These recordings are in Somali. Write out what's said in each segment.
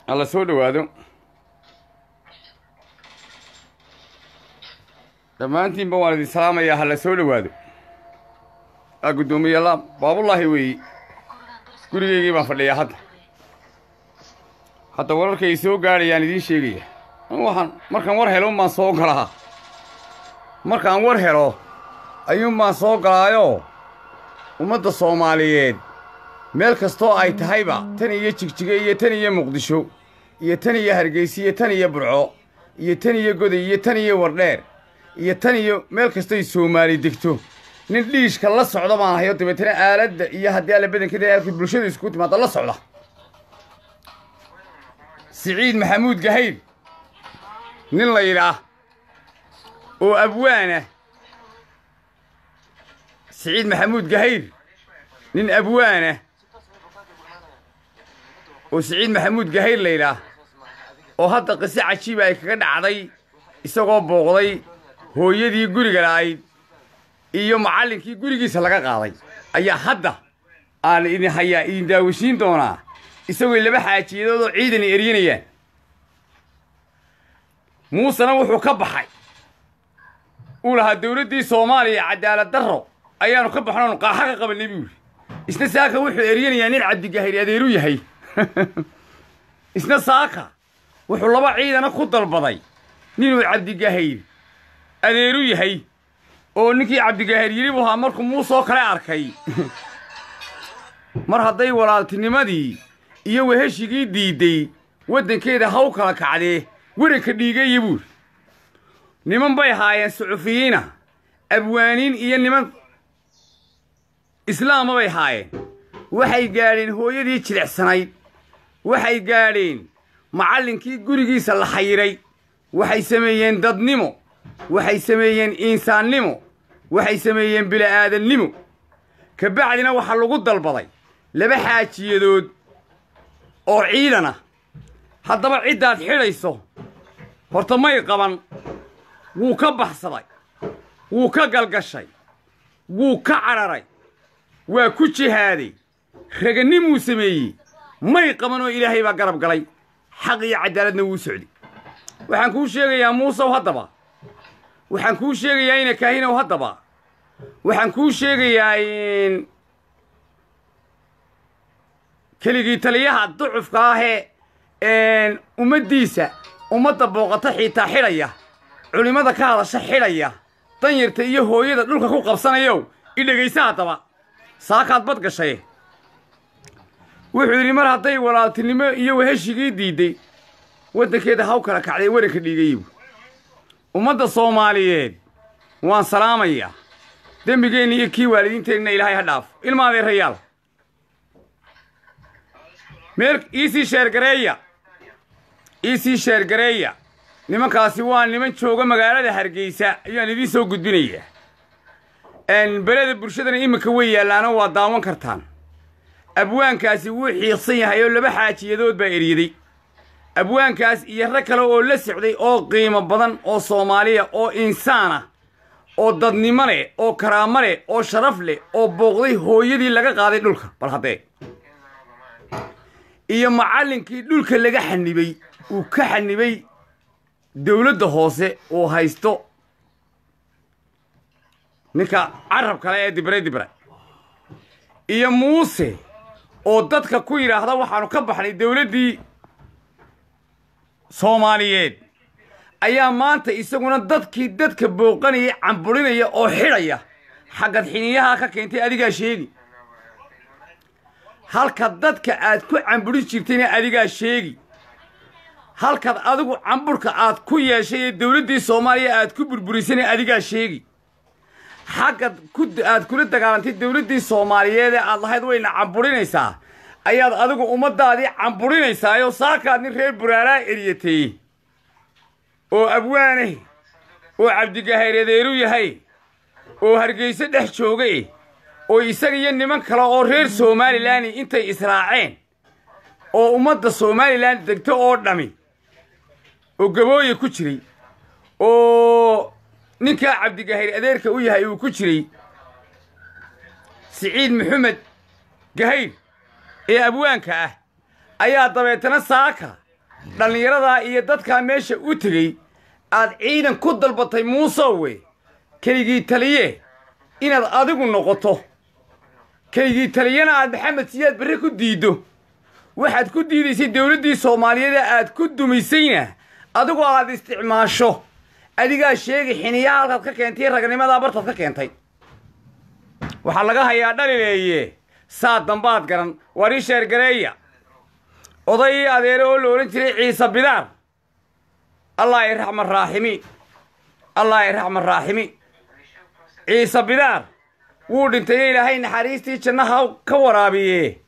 الله سود وادو لما أنتي بوالد السلام يا هلا سود وادو أقدومي يلا باب الله وي كوري ما فلي أحد حتى ورك يسوق قاري يعني دي شيء وحن مركان ورهلو ما سوق لها مركان ورهلو أيوم ما سوق رايو ومد الصوماليين meel kastoo ay tahayba tan iyo jigjiga iyo tan iyo muqdisho iyo tan iyo hargeysa iyo tan iyo burco iyo tan iyo goday iyo tan iyo wardheer iyo tan iyo meel kastoo Soomaali degto nin dhiishka la socdo baan hayo dabeetana aaladda iyo haddii ala badankeeda ay bulshada isku timaado la socda Saciid Maxamuud Gahayr nin la yiraahdo oo abwaana Saciid Maxamuud Gahayr nin abwaana وسعيد محمود جهير ليلة وهذا قصة عجيبة كذا عضي يسوق بوغضي هو يدي يقولي قراي يوم معلم كي يقولي كي سلقة قاضي أي حدا أنا إني حيا إن داوسين دونا يسوي اللي بحاجي يدو عيدني إرينيا مو سنوح وكبحي ولها الدولة دي صومالي عدالة درو أيانو كبحنا نقاحة قبل نبيل إسنا وحو إرينيا نلعب دي جهير يديرو يهي isna saaka wuxuu laba ciidana ku dalbaday ninuu Cabdi Gahayr adeeru yahay oo ninkii Cabdi Gahayr yiri buu markuu muusoo kale arkay mar haday walaaltinimadii iyo weheshigii diiday wadankeeda haw kala kacday waranka dhiigay buu niman bay haayeen suufiyiina abwaaniin iyo niman islaam bay haayeen waxay gaareen hooyadii jilicsanayd waxay gaareen macallinkii gurigiisa la xayiray waxay sameeyeen dadnimo waxay sameeyeen insaannimo waxay sameeyeen bilaadanimo ka bacdina waxa lagu dalbaday laba xaajiyadood oo ciidana haddaba ciidaad xidhayso horta may qaban wuu ka baxsaday wuu ka galgashay wuu ka cararay waa ku jihaaday raganimuu sameeyey may qabanoo ilaahay baa garab galay xaq iyo cadaaladna wuu socday waxaan kuu sheegayaa muusow haddaba waxaan kuu sheegayaa ina kaahinow haddaba waxaan kuu sheegayaa in keligii taliyaha ducufka ahee ummaddiisa ummadda booqata xiitaa xidhaya culimmada ka hadasha xidhaya danyarta iyo hooyada dhulka ku qabsanayow i dhegaysa haddaba saakaad bad gashay wuxuu yidhi mar hadday walaaltinimo iyo weheshigii diiday waddankeeda haw kala kacday waranka dhiigayibu ummadda Soomaaliyeed waan salaamayaa dembigeenna iyo kii waalidiinteenna ilaahay ha dhaafo ilma adeerayaal meel iisii sheergareeya nimankaasi waa niman jooga magaalada Hargeysa ayaan idiin soo gudbinayaa belada bulshadana iminka way yaallaana waa daawan kartaan abwaankaasi wuu xiiqsan yahay oo laba xaajiyadood baa eriyaday abwaankaas iyo rag kale oo la socday oo qiimo badan oo Soomaaliya oo insaan ah oo dadnimo leh oo karaamo leh oo sharaf leh oo booqday hooyadii laga qaaday dhulka bal haddee iyo macallinkii dhulka laga xanibay uu ka xanibay dawladda hoose oo haysto ninka carab kale ee dibre iyo muuse oo dadka ku yiraahda waxaanu ka baxnay dawladdii Soomaaliyeed ayaa maanta isaguna dadka booqanaya camburinaya oo xidhaya xagad xiniyaha ka keentay adiga sheegi halka dadka aad ku camburin jirtayna adiga sheegi halka adigu camburka aad ku yeeshay dawladdii Soomaaliya aad ku burburisay adiga sheegi حقد كد كل دجالنتي دولتي الصومالية ده الله هذا وين عبورينيسا أياد أدوك أمدا دي عبورينيسا يو ساكا نرير برالا إريتي أو أبوانه أو عبد الجهير يديرو يهي أو هرجيس ده شوقي أو يسقي النمن كلا أورير صومالي لاني أنت إسرائيل أو أمدا الصومالي لاني دكتور أردمي أو جبوي كشري أو ninka Cabdi Gahayr adeerka u yahay uu ku jiray Saciid Maxamed Gahayr ee abwaanka ah ayaa dabeetana saaka dhallinyaradaa iyo dadkaa meesha u tegey aad ciidan ku dalbatay muusowe keligii taliye inaad adigu noqoto keligii taliyana aad maxamed siyaad barre ku diiddo waxaad ku diidaysay dawladdii soomaaliyeed aad ku dumaysayna adigu aad isticmaasho adigaa sheegi xiniyaha halkaad ka keentay ragnimadaa bartaad ka keentay waxaa laga hayaa dhalileeye saa dambaad garan warii sheergareeya oday adeere oo la odhan jiray ciise bidaar allah iraxman raaximi allah iraxman raaximi ciise bidaar wuu dhintay ilaahay naxariistii jannaha ka waraabiye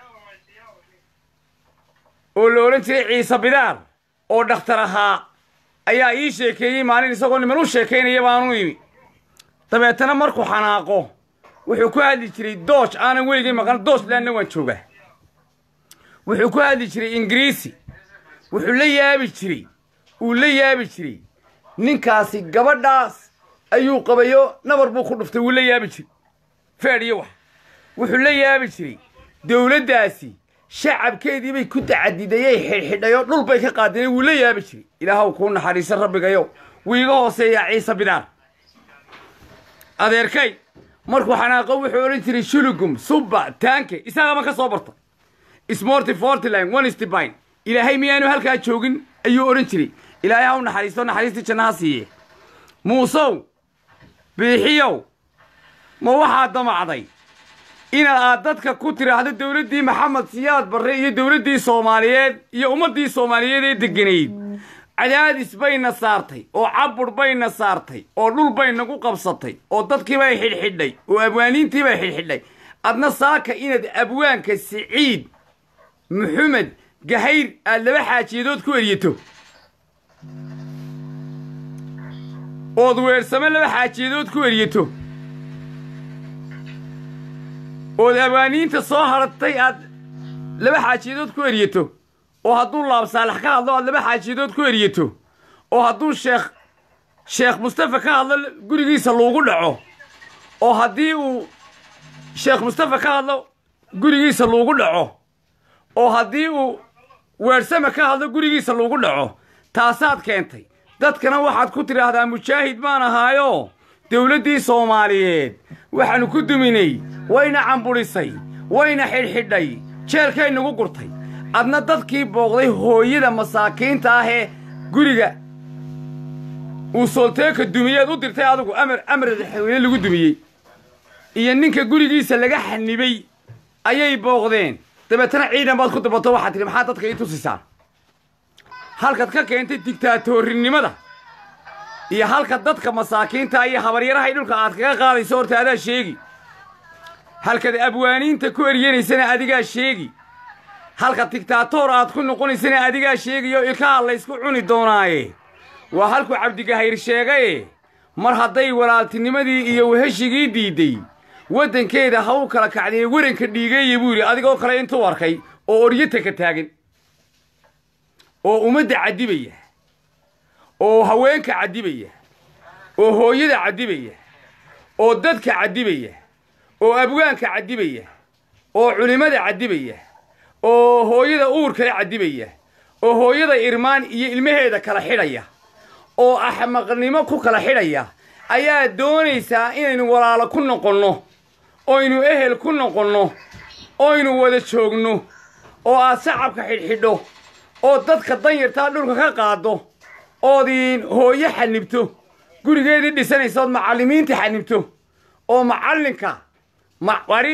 oo la odhan jiray ciise bidaar oo dhakhtar ahaa ayaa ii sheekeeyey maalin isagoo niman u sheekaynaya baanu imi dabeetana markuu xanaaqo wuxuu ku hadli jiray doosh aanan weligay maqan dooshlandna waan joogaa wuxuu ku hadli jiray ingiriisi wuxuu la yaabi jiray ninkaasi gabadhaas ayuu qabayo nabar buu ku dhuftay wuu la yaabi jiray faadhiyo wax wuxuu la yaabi jiray dawladdaasi shacabkeedii bay ku tacadidayay xidhxidhayo dhul bay ka qaadeen wuu la yaabi jiray ilaahow kuu naxariisa rabbigayo wuu iga hooseeyaa ciise bidaar adeerkay markuu xanaaqo wuxuu odhan jiray shulugum subba taanke isagama ka soo barta smorty fortline onestibine ilaahay miyaanu halkaa joogin ayuu odhan jiray ilaahay ha u naxariisto naxariistii jannaha siiye muusow biixiyow ma waxaad damacday inaad dadka ku tiraahdo dawladdii maxamed siyaad barre iyo dawladdii soomaaliyeed iyo ummaddii soomaaliyeed ee degganayd cadaadis bayna saartay oo cabur bayna saartay oo dhul bay nagu qabsatay oo dadkii bay xidhxidhay oo abwaaniintii bay xidhxidhay adna saaka inaad abwaanka siciid maxamed gahayr aad laba xaajiyadood ku eryato ood weersame laba xaajiyadood ku eryato ood abwaaniinta soo haratay aad laba xaajiyadood ku eryato oo hadduu laab saalax ka hadlo aad laba xaajiyadood ku eryato oo hadduu sheekh mustafa ka hadlo gurigiisa loogu dhaco oo haddii uu sheekh mustafa ka hadlo gurigiisa loogu dhaco oo haddii uu weersame ka hadlo gurigiisa loogu dhaco taasaad keentay dadkana waxaad ku tidhaahdaa mujaahid baan ahaayo dawladdii soomaaliyeed waxaannu ku duminay wayna camburisay wayna xidhxidhay jeelkay nagu gurtay adna dadkii booqday hooyada masaakiinta ah ee guriga uu soolteeka dumiyeed u dirtay adigu amar madaxweyne lagu dumiyey iyo ninka gurigiisa laga xanibay ayay booqdeen dabeetana ciidan baad ku dabato waxaad tidhi maxaa dadka ii tusisaa halkaad ka keentay digtaatoorrinimada iyo halka dadka masaakiinta iyo habaryarahay dhulka aad kaga qaadayso horta adaa sheegi halkaad abwaaniinta ku eryanaysana adigaa sheegi halka digtaatoor aad ku noqonaysana adigaa sheegayo ilkaha laysku cuni doonaaye waa halkuu cabdigahayr sheegaye mar hadday walaaltinimadii iyo weheshigii diidday waddankeeda ha u kala kacdee waranka dhiigeeya buu yidhi adigoo kale intuu arkay oo oryata ka taagan oo ummadda caddibaya oo haweenka caddibaya oo hooyada caddibaya oo dadka caddibaya oo abwaanka caddibaya oo culimmada caddibaya oo hooyada uur kale caddibaya oo hooyada irmaan iyo ilmaheeda kala xidhaya oo axmaqnimo ku kala xidhaya ayaa doonaysaa inaynu walaalo ku noqonno oynu ehel ku noqonno oynu wada joogno oo aad shacabka xidhxidho oo dadka danyartaa dhulka ka qaaddo oodiin hooyo xanibto gurigeedii dhisanaysa ood macallimiinta xanibto oo macallinka waarii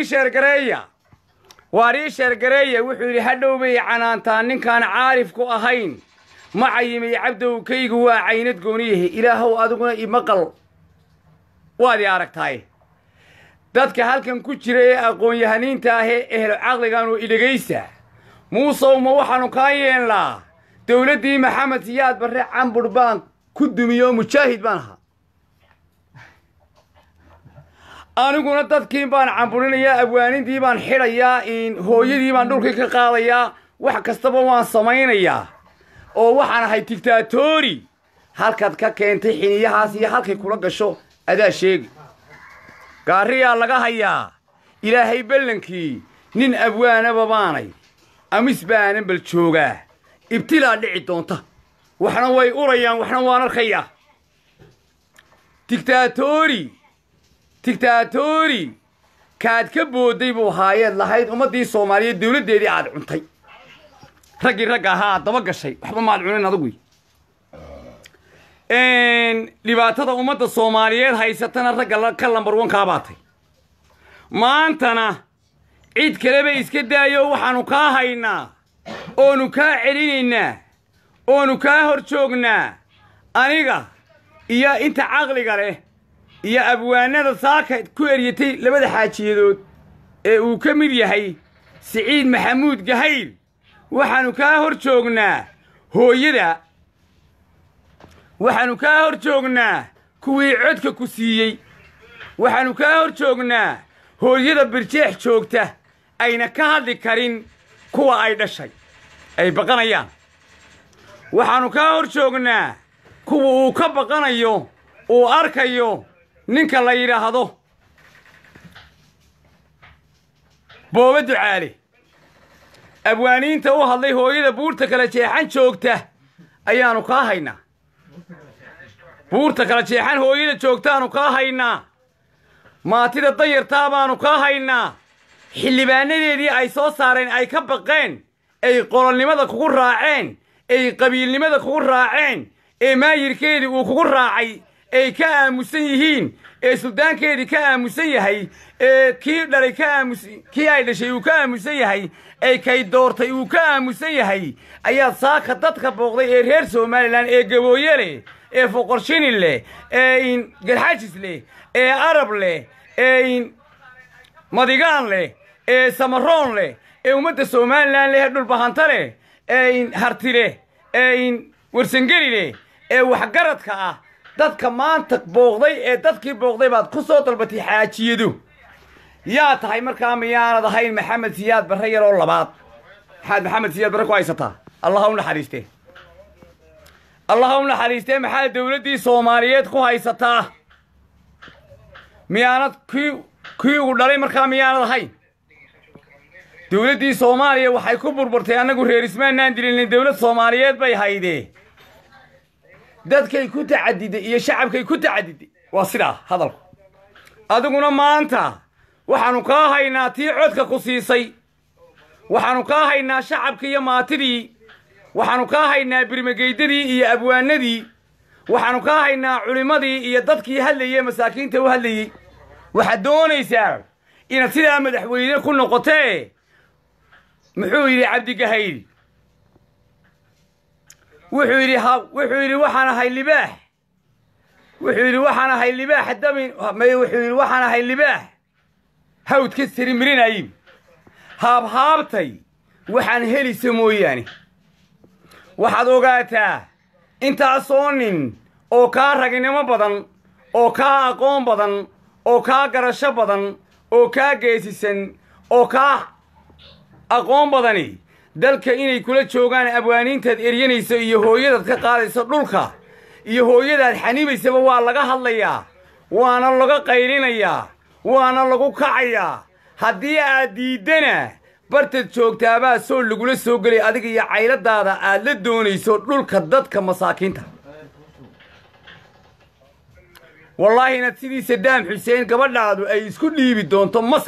sheergareeya wuxuu yidhi hadhow bay canaantaa ninkaan caarif ku ahayn ma cayimay cabdowkaygu waa caynad gooniyahe ilaahow adiguna imaqal waad i aragtaay dadka halkan ku jira ee aqoon-yahaniinta ahee ehlo caqligaanu idhegaysa muusow ma waxaannu kaa yeelnaa dawladdii maxamed siyaad barre cambur baan ku dumiyo mujaahid baan ahaa aniguna dadkiin baan camburinayaa abwaanintii baan xidhayaa hooyadii baan dhulkii ka qaadayaa wax kastaba waan samaynayaa oo waxaan ahay digtaatoori halkaad ka keentay xiniyahaas iyo halkay kula gasho adaa sheegi gaariyaa laga hayaa ilaahay ballankii nin abwaanaba baanay amis baanan bal joogaa ibtilaa dhici doonta waxna way urayaan waxna waan arkayaa dictatori kaad ka booday buu haayeed lahayd ummaddii soomaaliyeed dowladdeedii aad cuntay raggii ragga ahaa daba gashay waxba maad cunin adugu dhibaatada ummadda soomaaliyeed haysatana ragga ka lambar wankaa baatay maantana cid kaleba iska daayo waxaanu kaa haynaa oonu kaa celinaynaa oonu kaa hor joognaa aniga iyo inta caqliga leh iyo abwaanada saaka ku eryatay labada xaajiyadood ee uu ka mid yahay siciid maxamuud gahayl waxaanu kaa hor joognaa hooyada waxaanu kaa hor joognaa kuwii codka ku siiyey waxaanu kaa hor joognaa hooyada birjeex joogta ayna ka hadli karin kuwa ay dhashay ay baqanayaan waxaanu kaa hor joognaa kuwa uu ka baqanayo uu arkayo ninka la yidhaahdo booba ducaale abwaaniinta u hadlay hooyada buurta kala jeexan joogta ayaanu kaa haynaa buurta kala jeexan hooyada joogtaanu kaa haynaa maatida danyartaa baanu kaa haynaa xildhibaanadeedii ay soo saareen ay ka baqeen ay qololnimada kugu raaceen ay qabiilnimada kugu raaceen ee maayirkeedii uu kugu raacay ay ka aamusan yihiin ee suldaankeedii ka aamusan yahay ee kii dhalay kii ay dhashay uu ka aamusan yahay ee kay doortay uu ka aamusan yahay ayaa saaka dadka booqday ee reer somalilan ee gabooye leh ee foqorshini leh ee garxajis leh ee arab leh ee madigaan leh ee samaroon leh ee ummadda somalilan leh dhulbahanta leh ee harti leh ee warsangeli leh ee waxgaradka ah dadka maanta booqday ee dadkii booqday baad ku soo dalbatay xaajiyadu yaa tahay markaa miyaanad ahayn maxamed siyaad barre yaroo labaad maxaad maxamed siyaad barre ku haysataa allaha u naxariistee allaha u naxariistee maxaad dowladdii soomaaliyeed ku haysataa miyaanad kii ugu dhalay markaa miyaanad ahayn dowladdii soomaaliya waxay ku burburtay annagu reer ismaannaan dilinin dowlad soomaaliyeed bay haydee dadkay ku tacadiday iyo shacabkay ku tacadiday waa sidaa hadalku adiguna maanta waxaanu kaa haynaa tii codka ku siisay waxaanu kaa haynaa shacabkii iyo maatidii waxaanu kaa haynaa birmageydadii iyo abwaanadii waxaanu kaa haynaa culimmadii iyo dadkii hadlayey masaakiinta u hadlayey waxaad doonaysaa inaad sidaa madaxweyne ku noqotee muxuu yidhi cabdigahayl wuxuu yidhi waxaan ahay libaax wuxuu yidhi waxaan ahay libaax damin wuxuu yidhi waxaan ahay libaax hawdka sirimirinaayib haabhaabtay waxaan helisa mooyaane waxaad ogaataa intaasoo nin oo kaa raginimo badan oo kaa aqoon badan oo kaa garasho badan oo kaa geesisan oo kaa aqoon badani dalka inay kula joogaan abwaaniintaad eryanayso iyo hooyadaad ka qaadayso dhulka iyo hooyadaad xanibaysaba waa laga hadlayaa waana laga qaylinayaa waana lagu kacayaa haddii aad diiddana bartad joogtaabaa soo lagula soo gelay adiga iyo cayladaada aad la doonayso dhulka dadka masaakiinta wallaahi inaad sidii sadaam xuseen gabadhaadu ay isku dhiibi doonto masar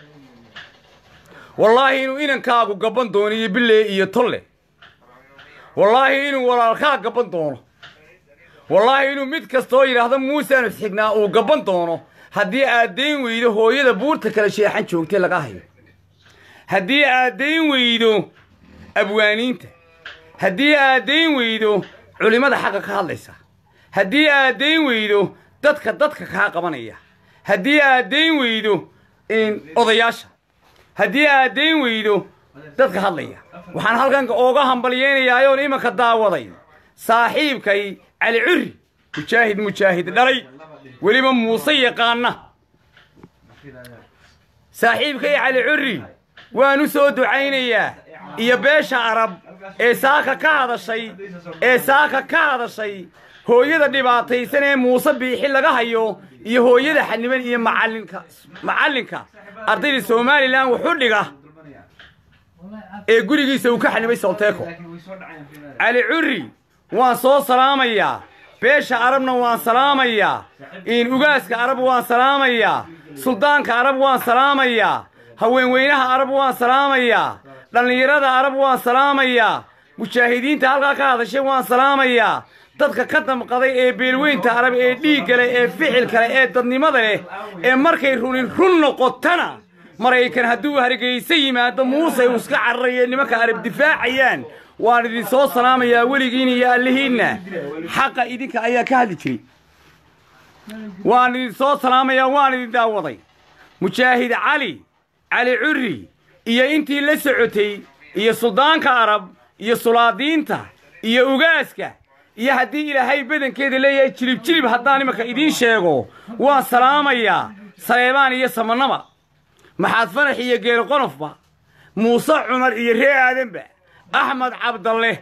wallaahi inuu inankaagu gabban doono iyo bille iyo tolle wallaahi inuu walaalkaa gabban doono wallaahi inuu mid kastoo yidhaahdo muuseanu xignaa uu gabban doono haddii aad dayn weydo hooyada buurta kala sheexan joogtay laga hayo haddii aad dayn weydo abwaaniinta haddii aad dayn weydo culimmada xaqa ka hadlaysa haddii aad dayn weydo dadka kaa qabanaya haddii aad dayn weydo odayaasha haddii aad dayn weydo dadka hadlaya waxaan halkan ooga hambalyeynayaa imanka daawaday saaxiibkay cali curri mujaahid dhalay weliba muuse yaqaana saaxiibkay cali curri waanu soo ducaynayaa iyo beesha arab ee saaka ka hadashay hooyada dhibaataysan ee muuse biixi laga hayo iyo hooyada xaniban iyo macallinka ardayda somalilan wuxuu dhiga gurigiisa uu ka xanibay solteeko cali curri waan soo salaamayaa beesha arabna waan salaamayaa ugaaska arab waan salaamayaa suldaanka arab waan salaamayaa haweenweynaha arab waan salaamayaa dhallinyarada arab waan salaamayaa mujaahidiinta halkaa ka hadashay waan salaamayaa dadka ka damqaday ee beelweynta arab ee dhiigga leh ee ficilka leh ee dadnimada leh ee markay run noqotana maraykan hadduu hargeysa yimaado muuse uu iska cararayo nimanka arab difaacayaan waan idin soo salaamayaa weligiina iyo allihiinna xaqa idinka ayaa ka hadli jiray waan idin soo salaamayaa waan idin daawaday mujaahid cali curri iyo intii la socotay iyo suldaanka arab iyo sulaadiinta iyo ugaaska iyo haddii ilaahay badankeeda leeyahay jilib haddaan imanka idiin sheego waan salaamayaa saleebaan iyo samanaba maxaad fanax iyo geelo qonofba muuse cumar iyo ree aadanba axmed cabdalle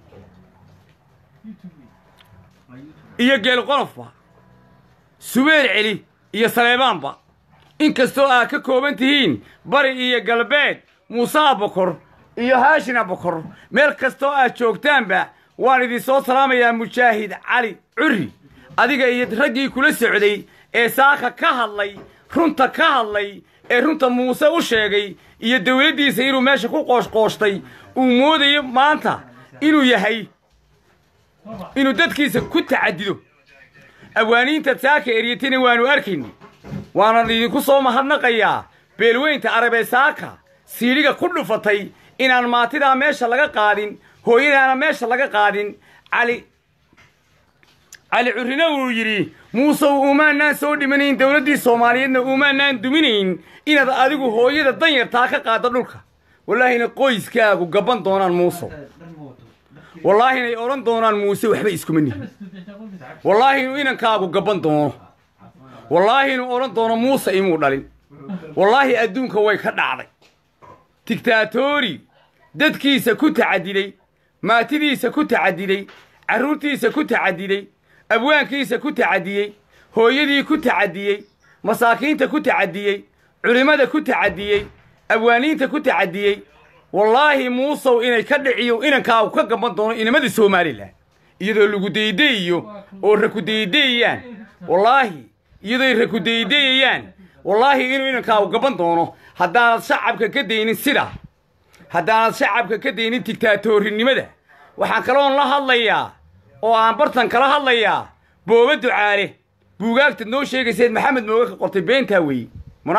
iyo geelo qonofba subeer celi iyo saleebaanba inkastoo aad ka kooban tihiin bari iyo galbeed muuse abakor iyo haashin abakor meel kastoo aad joogtaanba waan idin soo salaamayaa mujaahid cali curri adiga iyo raggii kula socday ee saaka ka hadlay runta ka hadlay ee runta muuse u sheegay iyo dawladdiisa inuu meesha ku qooshqooshtay uu moodayo maanta inuu yahay inuu dadkiisa ku tacadido awaaniinta saaka eryatayna waanu arkaynay waanan idinku soo mahadnaqayaa beelweynta arabee saaka siidhiga ku dhufatay inaan maatidaa meesha laga qaadin hooyadaana meesha laga qaadin cali currina uu yidhi muuse uumaanaan soo dhimanayn dawladdii soomaaliyeedna uumaanaan duminayn inaad adigu hooyada danyartaa ka qaaddo dhulka wallaahina qoyskaagu gabban doonaan muusow wallaahinay odhan doonaan muuse waxba iskuma nihin wallaahi inuu inankaagu gabban doono wallaahi inuu odhan doono muuse imuu dhalin wallaahi adduunka way ka dhacday digtaatori dadkiisa ku tacadiday maatidiisa ku tacadiday carruurtiisa ku tacadiday abwaankiisa ku tacadiyey hooyadii ku tacadiyey masaakiinta ku tacadiyey culimmada ku tacadiyey abwaaniinta ku tacadiyey wallaahi muusow inay ka dhiciyo inankaagu ka gaban doono inamada somalilan iyadoo lagu daydayiyo oo raku daydayayaan wallaahi iyadoy raku daydayayaan wallaahi inuu inankaagu gaban doono haddaanad shacabka ka daynin sidaa haddaanad shacabka ka daynin digtaatoorinimada waxaan kaloon la hadlayaa oo aan bartan kala hadlayaa booba ducaale buugaagtad noo sheegayseed maxamed mooga ka qortay beentaa weeye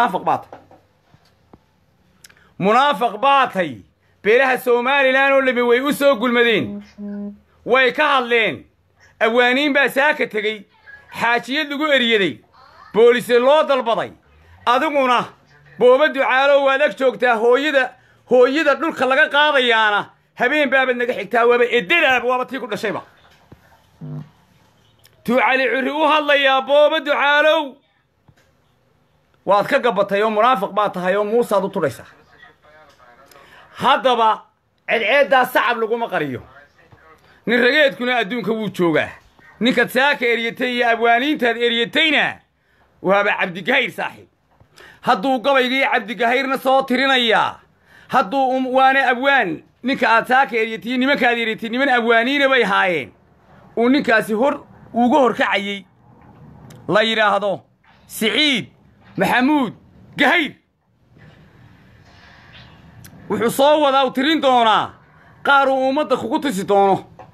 munaafiq baatay beelaha somalilan oo lami way u soo gulmadeen way ka hadleen awaaniin baa saaka tegey xaajiyad lagu eriyaday boolise loo dalbaday adiguna booba ducaalo waad ag joogtaa hooyada dhulka laga qaadayaana habeen baabad naga xigtaa waaba edelaaba waaba tii ku dhashayba tuu cali curri u hadlayaa booba ducaalow waad ka gabatay oo munaafiq baad tahay oo muusaad u tudhaysaa haddaba cedceeddaa sacab laguma qariyo nin rageedkuna adduunka wuu joogaa ninkaad saaka eryatay iyo abwaaniintaad eryatayna waaba cabdigahayr saaxiib hadduu gabaygii cabdigahayrna soo tirinayaa hadduu waana abwaan ninka aad saaka eryatay nimankaad eryatay niman abwaaniina bay haayeen uu ninkaasi uga horkacayey la yidhaahdo siciid maxamuud gahayr wuxuu soo wadaa u tirin doonaa qaar uu ummadda kugu tusi doono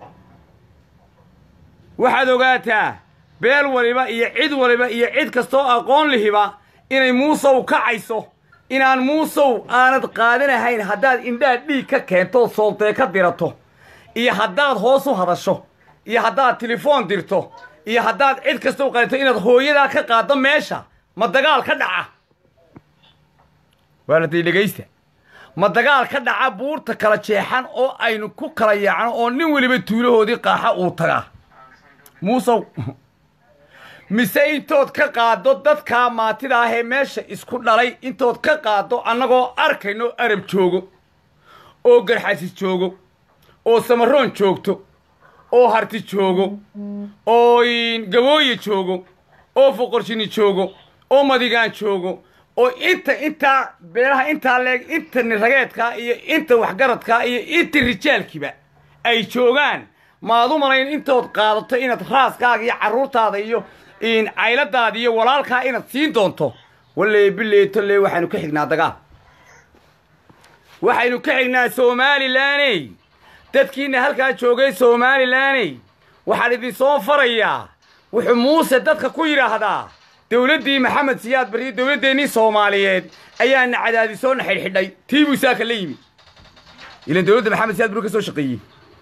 waxaad ogaataa beel waliba iyo cid waliba iyo cid kastoo aqoon lihiba inay muusow kacayso inaan muusow aanad qaadanahayn haddaad indhaha dhiig ka keento sooltee ka dirato iyo haddaad hoos u hadasho iyo haddaad telefoon dirto iyo haddaad cid kasta u qaadato inaad hooyadaa ka qaaddo meesha ma dagaal ka dhaca waa la dhegaysta ma dagaal ka dhaca buurta kala jeexan oo aynu ku kala yaacno oo nin weliba tuulahoodii qaaxa uu tagaa muusow mise intood ka qaaddo dadkaa maatida ahee meesha isku dhalay intood ka qaaddo annagoo arkayno arab joogo oo garxasis joogo oo samaroon joogto oo harti joogo oo gabooye joogo oo foqorshini joogo oo madigaan joogo oo inta beelaha inta leeg inta nirageedka iyo inta waxgaradka iyo inta rijaalkiba ay joogaan maad u malayn intood qaadato inaad raaskaaga iyo carruurtaada iyo in cayladaada iyo walaalkaa inaad siin doonto walle bileeto le waxaynu ka xignaa dagaal waxaynu ka xignaa Somaliland dadkiina halkaa joogay Somaliland waxaan idin soo farayaa wuxuu muuse dadka ku yiraahdaa dawladdii maxamed siyaad bari dawladdeennii Soomaaliyeed ayaa cadaadisoo xidhay tiibu saaka la yimi ila dawladda maxamed siyaad bari ka soo shaqeeyay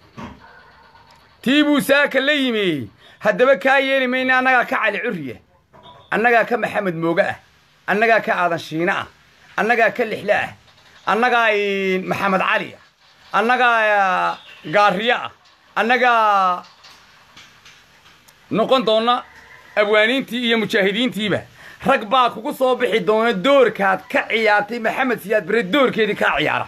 tiibu saaka la yimi haddaba ka yeeli mayna annaga ka cali curriye annaga ka maxamed mooga ah annaga ka aadan shiina ah annaga ka lixla ah annaga maxamed cali ah annaga gaariya ah annaga noqon doona abwaaniintii iyo mujaahidiintiiba rag baa kugu soo bixi doona doorkaad ka ciyaartay maxamed siyaad bare doorkeedii ka ciyaara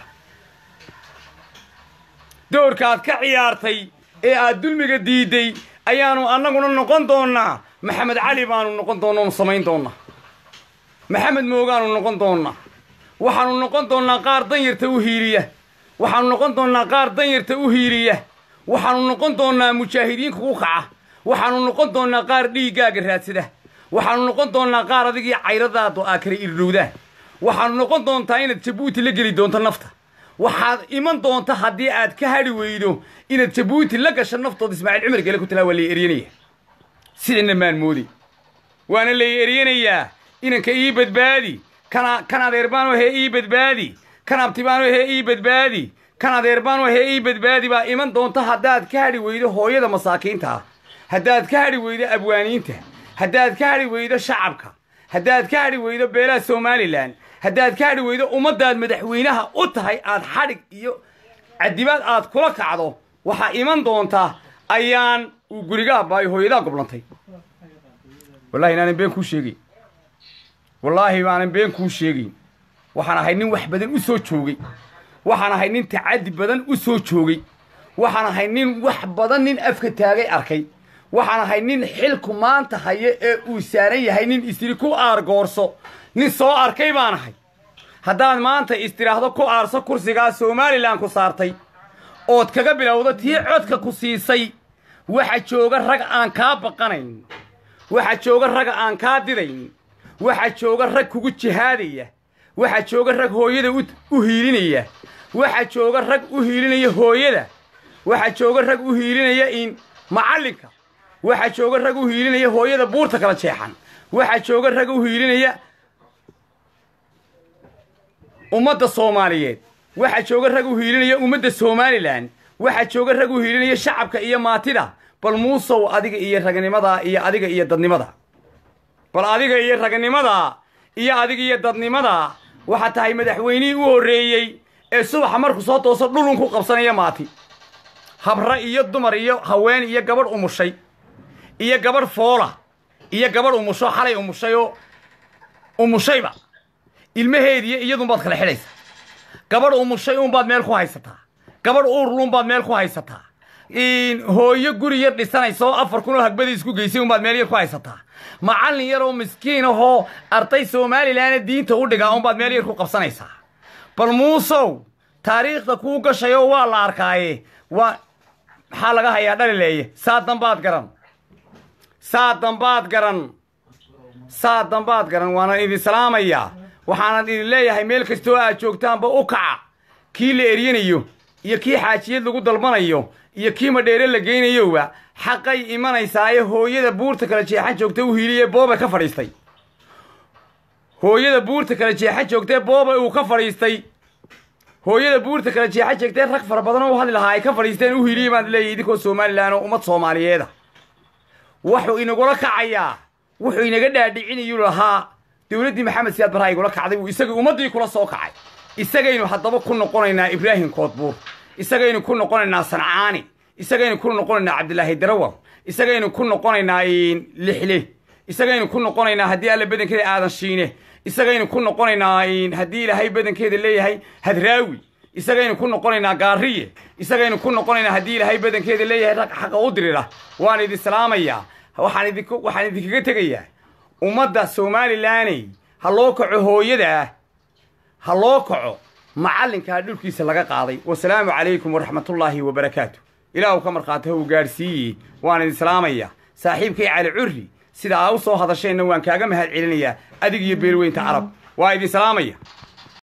doorkaad ka ciyaartay ee aad dulmiga diiday ayaanu annaguna noqon doonaa maxamed cali baanu noqon doonaa samayn doonaa maxamed moogaanu noqon doonaa waxaanu noqon doonaa qaar danyarta u hiiliya waxaanu noqon doonaa qaar danyarta u hiiliya waxaanu noqon doonaa mujaahidiin kugu kaca waxaanu noqon doonaa qaar dhiiggaaga raadsada waxaanu noqon doonaa qaar adigii cayradaadu aa kala irdhowdaan waxaanu noqon doontaa inaad jabuuti la geli doonto nafta waxaad iman doonta haddii aad ka hadhi weydo inaad jabuuti la gasho naftooda ismaaciil cumar gele ku talaa waa lay eryanaya sidana maan moodi waana lay eryanayaa inanka ii badbaadi kan adeerbaano hee ii badbaadi kan abtibaano hee ii badbaadi kan adeerbaano hee ii badbaadi baa iman doonta haddaad ka hadhi weydo hooyada masaakiinta ah haddaad ka hadhi weydo abwaaniinta haddaad ka hadhi weydo shacabka haddaad ka hadhi weydo beelaha Somaliland haddaad ka hadhi weydo ummaddaad madaxweynaha u tahay aad xadhig iyo cadibaad aad kula kacdo waxaa iman doonta ayaan uu gurigaa baay hooyadaa goblantay wallaahi inaanan been kuu sheegay wallaahi maanan been kuu sheegay waxaan ahay nin wax badan u soo joogay waxaan ahay nin tacaddi badan u soo joogay waxaan ahay nin wax badan nin afka taagay arkay waxaan ahay nin xilku maanta haya ee uu saaran yahay nin istiri ku aargoorso nin soo arkay baan ahay haddaad maanta istiraahdo ku aarso kursigaa Somaliland ku saartay ood kaga bilowdo tii codka ku siisay waxa jooga rag aan kaa baqanayn waxa jooga rag aan kaa didayn waxa jooga rag kugu jihaadaya waxa jooga rag hooyada u hiilinaya waxa jooga rag u hiilinaya hooyada waxa jooga rag u hiilinaya in macallinka waxa jooga rag u hiilinaya hooyada buurta kala jeexan waxa jooga rag u hiilinaya ummadda Soomaaliyeed waxa jooga rag u hiilinaya ummadda Somaliland waxa jooga rag u hiilinaya shacabka iyo maatida bal muusow adiga iyo raganimada iyo adiga iyo dadnimada bal adiga iyo raganimada iyo adiga iyo dadnimada waxa tahay madaxweynihii u horeeyay ee subax markuu soo tooso dhulun ku qabsanaya maati habra iyo dumar iyo haween iyo gabadh umushay iyo gabadh foola iyo gabadh umusho xalay umushayba ilmaheedii iyadun baad kala xidhaysaa gabadh umushay un baad meel ku haysataa gabadh uurlun baad meel ku haysataa hooyo guri yar dhisanayso 4,000 hagbada isku geysay un baad meel yar ku haysataa macallin yar oo miskiin ahoo arday Somaliland diinta u dhigaa un baad meel yar ku qabsanaysaa bal muusow taariikhda kuu gashayo waa la arkaaye waa maxaa laga hayaa dhalileeye saadan baad garan waana idin salaamayaa waxaan idin leeyahay meel kastoo aad joogtaanba u kaca kii la eryanayo iyo kii xaajiyad lagu dalbanayo iyo kii madheere la geynayoba xaqay imanaysaa ee hooyada buurta kala jeexan joogta u hiiliye booba ka fadhiistay hooyada buurta kala jeexan joogtay booba uu ka fadhiistay hooyada buurta kala jeexan joogtay rag fara badan oo hadli lahaa ay ka fadhiisteen u hiiliye baan leeyahay idinkoo Somaliland oo ummad Soomaaliyeed wuxuu inagula kacayaa wuxuu inaga dhaadhicinayu lahaa dawladdii maxamed siyaad barre igula kacday uu isagii ummaddii kula soo kacay isagaynu haddaba ku noqonaynaa Ibraahim Koodbuur isagaynu ku noqonaynaa Sancaani isagaynu ku noqonaynaa Cabdilaahi Darawal isagaynu ku noqonaynaa Lixle isagaynu ku noqonaynaa haddii alla badankeeda aadan shiine isagaynu ku noqonaynaa haddii ilaahay badankeeda leeyahay hadraawi isagaynu ku noqonaynaa gaariye isagaynu ku noqonaynaa haddii ilaahay badankeeda leeyahay rag xaqa u dirira waan idin salaamayaa waxaan idinkaga tegayaa ummadda Somaliland loo kaco hooyada ha loo kaco macallinkaa dhulkiisa laga qaaday. wasalaamu calaykum waraxmatullaahi wabarakaatu. ilaahu ka markhaati ha uu gaadhsiiyey. waan idin salaamayaa saaxiibkay cali curri sida aa u soo hadasheenna waan kaaga mahad celinayaa adig iyo beelweynta carab. waa idin salaamaya.